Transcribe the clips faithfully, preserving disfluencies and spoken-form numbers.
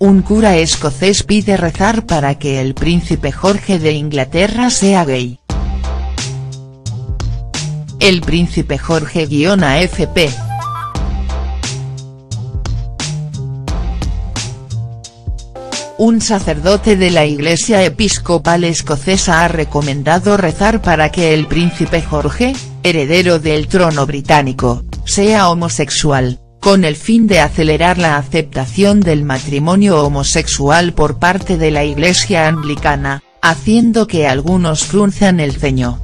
Un cura escocés pide rezar para que el príncipe Jorge de Inglaterra sea gay. El príncipe Jorge-A F P. Un sacerdote de la Iglesia Episcopal Escocesa ha recomendado rezar para que el príncipe Jorge, heredero del trono británico, sea homosexual, con el fin de acelerar la aceptación del matrimonio homosexual por parte de la Iglesia anglicana, haciendo que algunos frunzan el ceño.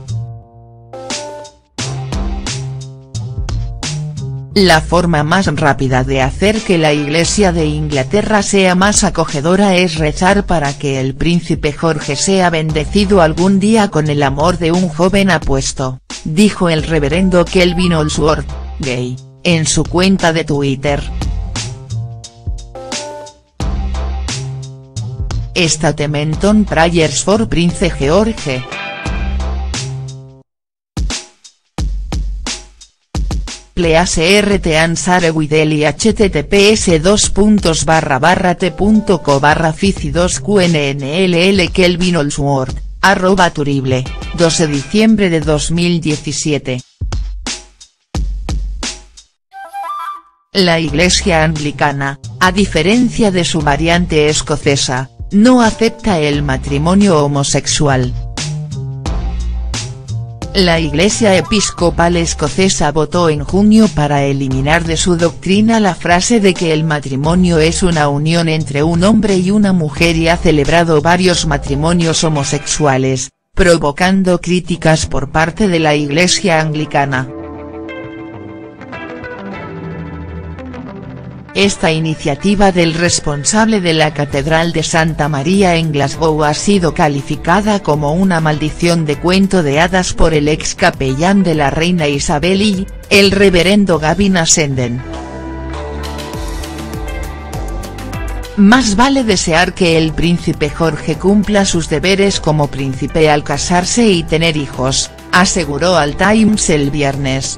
La forma más rápida de hacer que la Iglesia de Inglaterra sea más acogedora es rezar para que el príncipe Jorge sea bendecido algún día con el amor de un joven apuesto, dijo el reverendo Kelvin Holdsworth, gay, en su cuenta de Twitter. Statement Prayers for Prince George. Please rt answer with el https dos puntos barra barra t punto co barra fici dos qnnll Kelvin Holdsworth, arroba turible, dos de diciembre de dos mil diecisiete. La Iglesia anglicana, a diferencia de su variante escocesa, no acepta el matrimonio homosexual. La Iglesia Episcopal Escocesa votó en junio para eliminar de su doctrina la frase de que el matrimonio es una unión entre un hombre y una mujer y ha celebrado varios matrimonios homosexuales, provocando críticas por parte de la Iglesia anglicana. Esta iniciativa del responsable de la Catedral de Santa María en Glasgow ha sido calificada como una maldición de cuento de hadas por el ex capellán de la reina Isabel y, el reverendo Gavin Asenden. Más vale desear que el príncipe Jorge cumpla sus deberes como príncipe al casarse y tener hijos, aseguró al Times el viernes.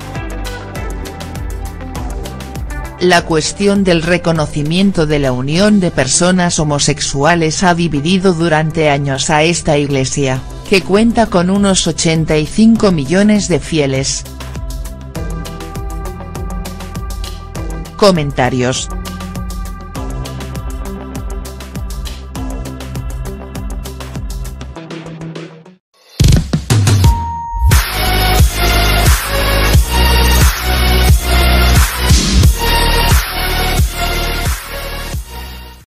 La cuestión del reconocimiento de la unión de personas homosexuales ha dividido durante años a esta iglesia, que cuenta con unos ochenta y cinco millones de fieles. Comentarios.